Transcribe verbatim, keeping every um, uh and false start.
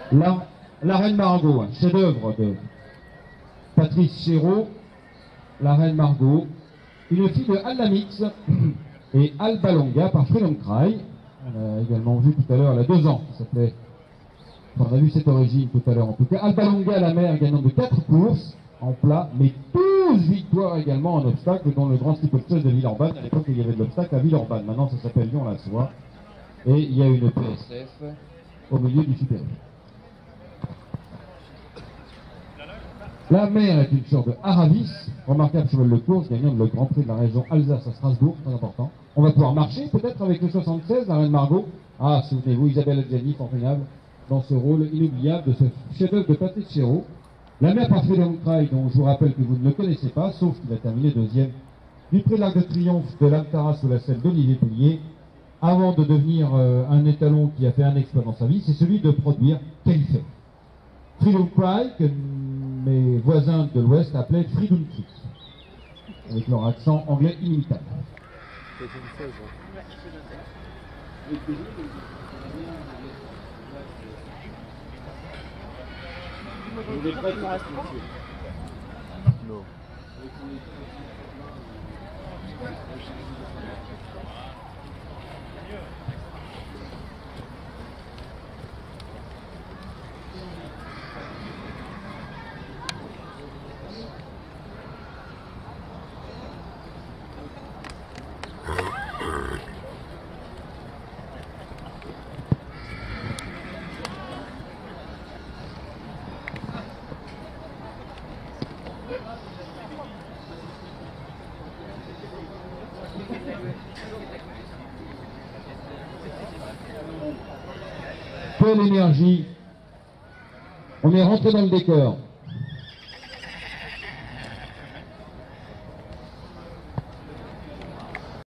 La, la Reine Margot, un chef-d'œuvre de Patrice Chéreau, La Reine Margot, une fille de Al Lamix et Alba Longa par Freedom Cry. On a également vu tout à l'heure, elle a deux ans, qui s'appelait, enfin, on a vu cette origine tout à l'heure en tout cas. Alba Longa, la mère, gagnant de quatre courses en plat, mais douze victoires également en obstacle, dont le grand steeplechase de Villeurbanne. À l'époque, il y avait de l'obstacle à Villeurbanne, maintenant ça s'appelle Lyon-la-Soie. Et il y a une P S F au milieu du Super U. La mère est une sorte de Aravis, remarquable cheval de course, gagnant le Grand Prix de la région Alsace à Strasbourg, très important. On va pouvoir marcher peut-être avec le soixante-seize, la Reine Margot. Ah, souvenez-vous, Isabelle Adjani, formidable, dans ce rôle inoubliable de ce chef-d'œuvre de Patrice Chéreau. La mère par Freedom Cry, dont je vous rappelle que vous ne le connaissez pas, sauf qu'il a terminé deuxième du prix de l'Arc de Triomphe de l'Altara sous la selle d'Olivier Poulier, avant de devenir euh, un étalon qui a fait un exploit dans sa vie, c'est celui de produire Califet. Freedom Cry, que mes voisins de l'Ouest appelaient Freedom Creek, avec leur accent anglais inimitable. Vous êtes prêts pour rester ? Non. Quelle énergie! On est rentré dans le décor.